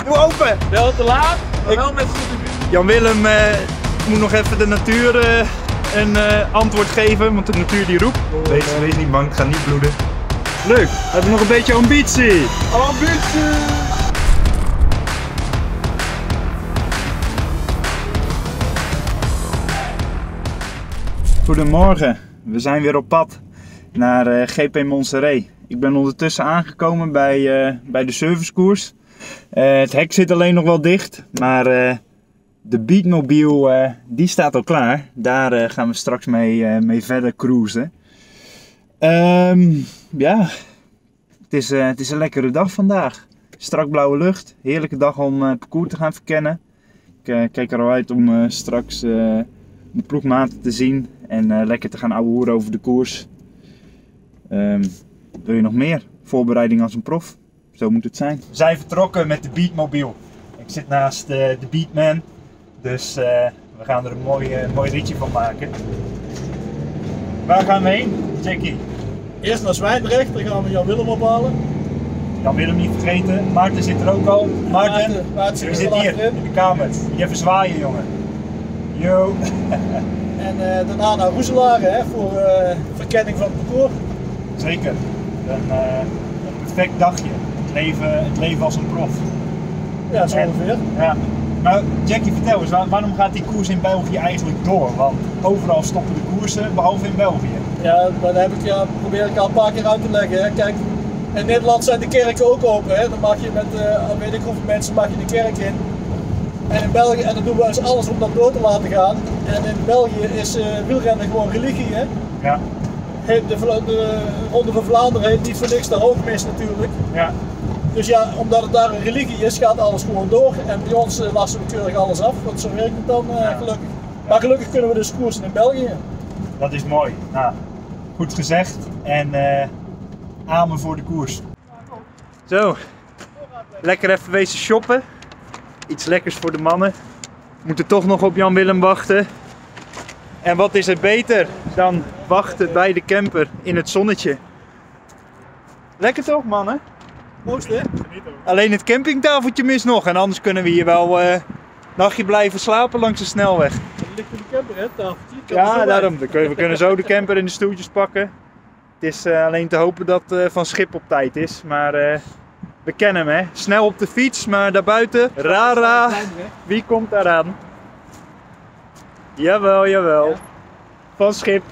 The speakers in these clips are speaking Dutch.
Doe open! Wel te laat, maar wel met goed humeur. Jan-Willem moet nog even de natuur een antwoord geven, want de natuur die roept. Wees niet bang, het gaat niet bloeden. Leuk, we hebben nog een beetje ambitie. Ambitie! Goedemorgen, we zijn weer op pad naar GP Montserrat. Ik ben ondertussen aangekomen bij de servicekoers. Het hek zit alleen nog wel dicht, maar de Beatmobile die staat al klaar. Daar gaan we straks mee verder cruisen. Ja, het is een lekkere dag vandaag. Strak blauwe lucht, heerlijke dag om parcours te gaan verkennen. Ik kijk er al uit om straks de ploegmaten te zien en lekker te gaan ouwehoeren over de koers. Wil je nog meer? Voorbereiding als een prof. Zo moet het zijn. We zijn vertrokken met de Beatmobile. Ik zit naast de Beatman. Dus we gaan er een mooi ritje van maken. Waar gaan we heen, Jackie? Eerst naar Zwijndrecht, dan gaan we Jan-Willem ophalen. Jan-Willem niet vergeten. Maarten zit er ook al. Maarten, Maarten we zitten hier in de kamer. Je even zwaaien, jongen. Yo. En daarna naar Roeselaar voor verkenning van het parcours. Zeker. Een perfect dagje. Het leven als een prof. Ja, zo ongeveer. Ja. Maar Jackie, vertel eens, waarom gaat die koers in België eigenlijk door? Want overal stoppen de koersen, behalve in België. Ja, maar dat probeer ik al een paar keer uit te leggen. Hè. Kijk, in Nederland zijn de kerken ook open. Hè. Dan mag je met weet ik hoeveel mensen mag je de kerk in. En in België, en dan doen we dus alles om dat door te laten gaan. En in België is wielrennen gewoon religie. Hè. Ja. De Ronde van Vlaanderen heet niet voor niks de hoogmis natuurlijk. Ja. Dus ja, omdat het daar een religie is, gaat alles gewoon door. En bij ons lassen we keurig alles af, want zo werkt het dan gelukkig. Maar gelukkig kunnen we dus koersen in België. Dat is mooi. Nou, goed gezegd en amen voor de koers. Zo, lekker even wezen shoppen. Iets lekkers voor de mannen. We moeten toch nog op Jan-Willem wachten. En wat is er beter dan wachten bij de camper in het zonnetje? Lekker toch, mannen? Mooist hè? Alleen het campingtafeltje mist nog en anders kunnen we hier wel een nachtje blijven slapen langs de snelweg. Er ligt in de camper hè, tafeltje. Ja, daarom. We kunnen zo de camper en de stoeltjes pakken. Het is alleen te hopen dat Van Schip op tijd is, maar we kennen hem hè. Snel op de fiets, maar daarbuiten, rara, wie komt daaraan? Jawel, jawel. Ja. Van Schip.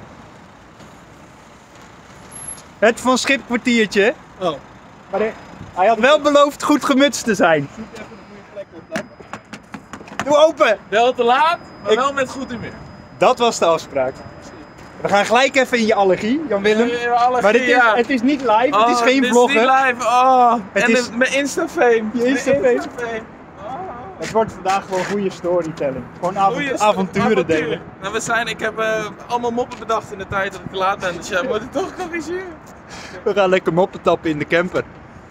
Het Van Schip kwartiertje. Oh. Maar hij had wel beloofd goed gemutst te zijn. Zoek even een goede plek op. Doe open! Wel te laat, maar wel met goed humeur. Dat was de afspraak. We gaan gelijk even in je allergie, Jan-Willem. Maar het is niet live, het is geen vloggen. Het is niet live, oh. Het is mijn Insta-fame. Je Insta-fame. Het wordt vandaag gewoon goede storytelling. Gewoon avonturen delen. Nou, ik heb allemaal moppen bedacht in de tijd dat ik te laat ben, dus jij moet het toch corrigeren. We gaan lekker moppen tappen in de camper.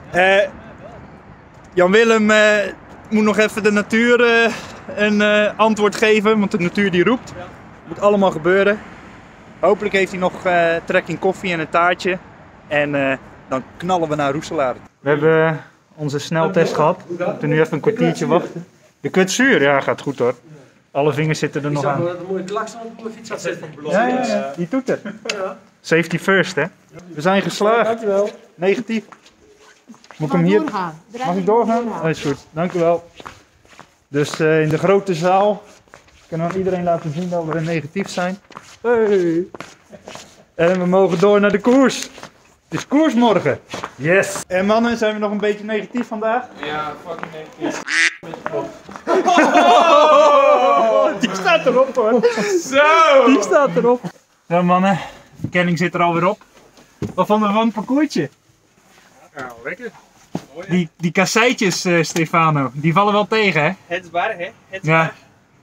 Jan-Willem moet nog even de natuur een antwoord geven, want de natuur die roept. Het moet allemaal gebeuren. Hopelijk heeft hij nog trek in koffie en een taartje. En dan knallen we naar Roeselaar. We hebben onze sneltest gehad. We moeten nu even een kwartiertje wachten. De kwetsuur, ja, gaat goed hoor. Alle vingers zitten er nog aan. Een mooie klakson op mijn fiets zetten. Ja, die doet het. Safety first, hè. We zijn geslaagd. Dankjewel. Negatief. Moet ik hem hier... Mag ik doorgaan? Oh, is goed, dankjewel. Dus in de grote zaal kunnen we iedereen laten zien dat we negatief zijn. Hey. En we mogen door naar de koers. Het is koers morgen. Yes. En mannen, zijn we nog een beetje negatief vandaag? Ja, fucking negatief. Die staat erop hoor. Zo! Die staat erop. Zo mannen, de verkenning zit er alweer op. Wat vonden we van het parcoursje? Ja, lekker. Die kasseitjes, Stefano, die vallen wel tegen hè? Het is waar hè? Het is Ja.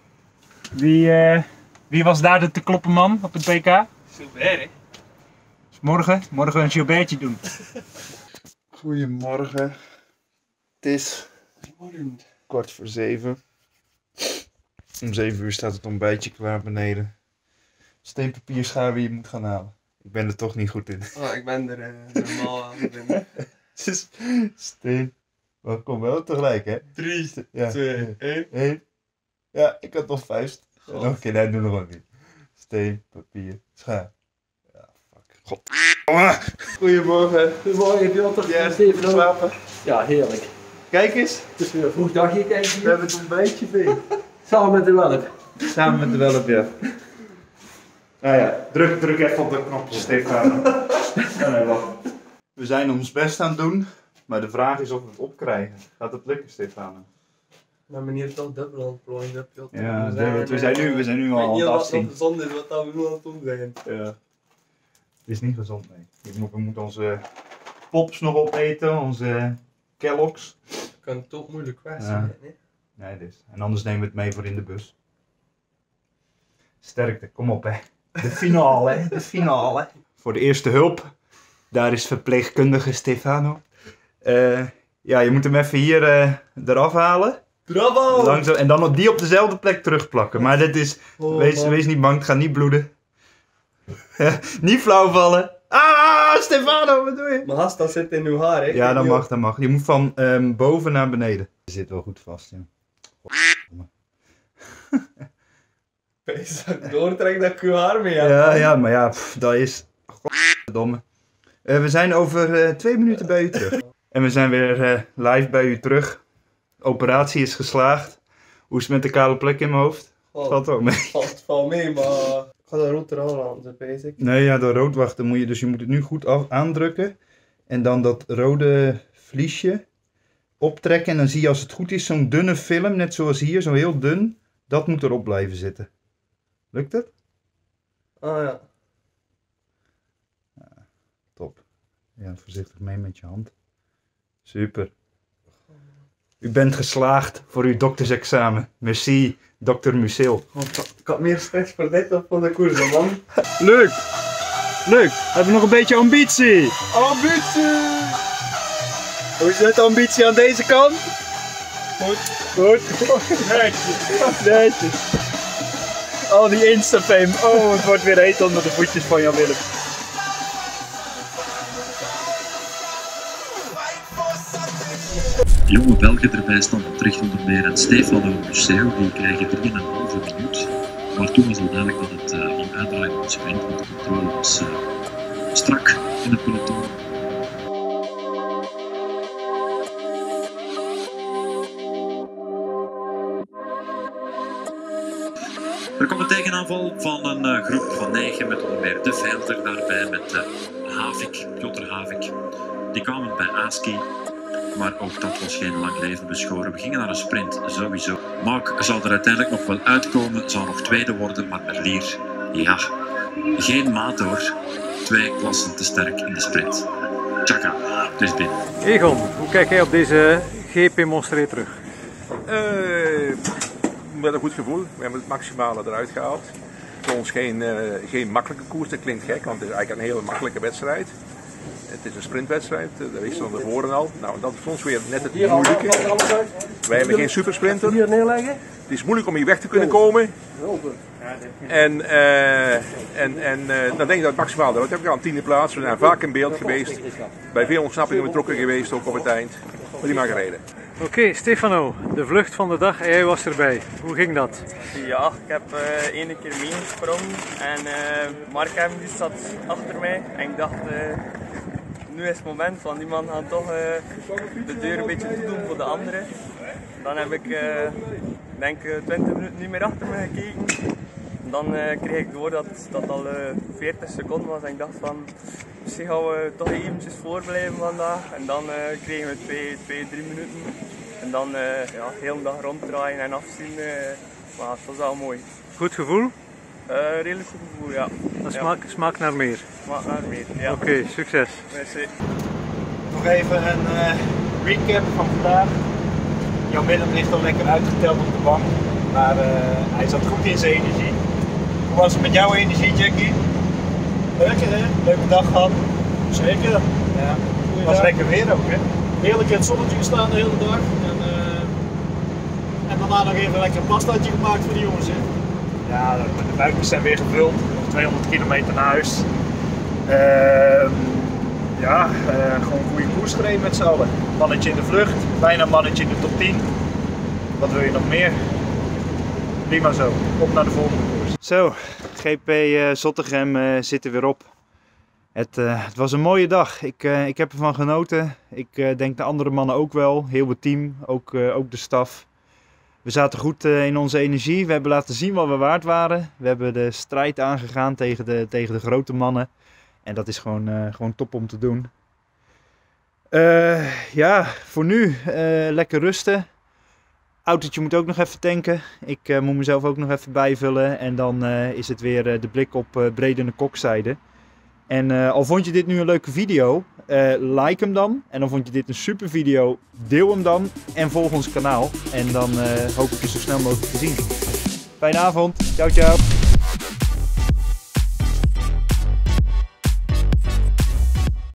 Wie was daar de te kloppen man op het WK? Super hè? Dus morgen een Gilbertje doen. Goedemorgen. Het is 6:15. Om 7 uur staat het ontbijtje klaar beneden. Steenpapier schaar wie je moet gaan halen. Ik ben er toch niet goed in. Oh, ik ben er normaal aan het vinden. Het is steen, Maar kom wel tegelijk, hè? 3, Ja. 2, 1. 1. Ja, ik had nog vuist. Nog een keer, nee, doe nog een keer. Steen, papier, schaar. Ja, fuck. God. Goedemorgen. Goedemorgen, Piotr. Ja, Steven. slapen. Ja, heerlijk. Kijk eens. Het is weer een vroeg dagje, kijk We hier. hebben het ontbijtje mee. Samen met de welp. Samen met de welp, ja. Nou ja, druk even op de knopje, Stefano. Nee, wacht. We zijn ons best aan het doen, maar de vraag is of we het opkrijgen. Gaat het lukken, Stefano? Mijn meneer toch dubbel aan het plooien, heb je Ja, we zijn nu al aan het afzien. gezond is, wat we nu aan het doen zijn. Ja. Het is niet gezond, nee. We moeten onze pops nog opeten, onze Kellogg's. Kan het ook moeilijk Ja. zijn, hè? Nee, dus. En anders nemen we het mee voor in de bus. Sterkte, kom op hè. De finale, hè. De finale. Voor de eerste hulp, daar is verpleegkundige Stefano. Ja, je moet hem even hier eraf halen. Bravo! Langzaam, en dan op die op dezelfde plek terugplakken. Maar dit is, wees niet bang, het gaat niet bloeden. Niet flauw vallen. Ah, Stefano, wat doe je? Maar gast, dat zit in uw haar, hè? Ja, dat mag, dat mag. Je moet van boven naar beneden. Je zit wel goed vast, ja. Als ik doortrek dat ik uw haar mee heb. Ja, maar ja, dat is... Godverdomme. We zijn over 2 minuten bij u terug. En we zijn weer live bij u terug. Operatie is geslaagd. Hoe is het met de kale plek in mijn hoofd? Valt wel mee. Valt mee, maar... Ik ga de rood er al aan, dat weet ik. Nee, ja, de roodwachten moet je... Dus je moet het nu goed aandrukken. En dan dat rode vliesje optrekken. En dan zie je als het goed is zo'n dunne film, net zoals hier, zo heel dun. Dat moet erop blijven zitten. Lukt het? Ah ja. Top. Ja, voorzichtig mee met je hand. Super. U bent geslaagd voor uw doktersexamen. Merci, dokter Musil. Ik had meer stress voor dit dan voor de koers, man. Leuk! Leuk! Hebben we nog een beetje ambitie? Ambitie! Hoe is het ambitie aan deze kant? Goed. Goed. Netjes. Netjes. Al die Insta-fame. Oh, het wordt weer heet onder de voetjes van Jan Willem. Jonge Belgen erbij staan terecht onder meer en Stefano Museo, die krijgen 3,5 minuut. Maar toen was al duidelijk dat het ging uitdraaien op de sprint, want de controle was strak in het peloton. Er kwam een tegenaanval van een groep van 9 met onder meer de Veilder daarbij, met Havik, Piotr Havik. Die kwamen bij Aski. Maar ook dat was geen lang leven beschoren. We gingen naar een sprint, sowieso. Mark zou er uiteindelijk nog wel uitkomen, zou nog tweede worden, maar Merlier, ja, geen maat hoor. 2 klassen te sterk in de sprint. Tjaka, het is binnen. Egon, hoe kijk jij op deze GP Monster terug? Met een goed gevoel. We hebben het maximale eruit gehaald. Voor ons geen makkelijke koers, dat klinkt gek, want het is eigenlijk een hele makkelijke wedstrijd. Het is een sprintwedstrijd, dat wisten we van tevoren al. Nou, dat is voor ons weer net het moeilijke. Wij hebben geen supersprinter. Hier neerleggen. Het is moeilijk om hier weg te kunnen komen. En dan denk ik dat het maximaal eruit. We hebben al een 10e plaats, we zijn vaak in beeld geweest. Bij veel ontsnappingen betrokken geweest, ook op het eind. Prima gereden. Oké, Stefano, de vlucht van de dag en jij was erbij. Hoe ging dat? Ja, ik heb 1 keer meegesprongen en Mark die zat achter mij en ik dacht, nu is het moment, want die man gaat toch de deur een beetje toedoen voor de anderen. Dan heb ik denk 20 minuten niet meer achter me gekeken. Dan kreeg ik door dat dat al 40 seconden was en ik dacht van, misschien gaan we toch eventjes voorblijven vandaag. En dan kregen we 2-3 minuten. En dan ja, de hele dag ronddraaien en afzien, maar het was wel mooi. Goed gevoel? Redelijk goed gevoel, ja. Dat smaakt naar meer. Smaakt naar meer, ja. Oké, succes. Merci. Nog even een recap van vandaag. Jan Willem ligt al lekker uitgeteld op de bank, maar hij zat goed in zijn energie. Hoe was het met jouw energie, Jackie? Lekker hè? Leuke dag gehad. Zeker. Ja. Het was lekker weer ook, hè? Heerlijk in het zonnetje gestaan de hele dag. En daarna nog even lekker een pastaatje gemaakt voor de jongens. Hè? Ja, de buikjes zijn weer gevuld. Nog 200 kilometer naar huis. Ja, gewoon een goede koers gereden met z'n allen. Mannetje in de vlucht, bijna mannetje in de top 10. Wat wil je nog meer? Prima zo, op naar de volgende koers. Zo, GP Zottegem zit er weer op. Het was een mooie dag. Ik heb ervan genoten. Ik denk de andere mannen ook wel. Heel het team, ook de staf. We zaten goed in onze energie. We hebben laten zien wat we waard waren. We hebben de strijd aangegaan tegen de grote mannen. En dat is gewoon top om te doen. Ja, voor nu lekker rusten. Autootje moet ook nog even tanken. Ik moet mezelf ook nog even bijvullen. En dan is het weer de blik op Bredene Kokzijde. En al vond je dit nu een leuke video, like hem dan. En dan vond je dit een super video, deel hem dan. En volg ons kanaal. En dan hoop ik je zo snel mogelijk te zien. Fijne avond. Ciao, ciao.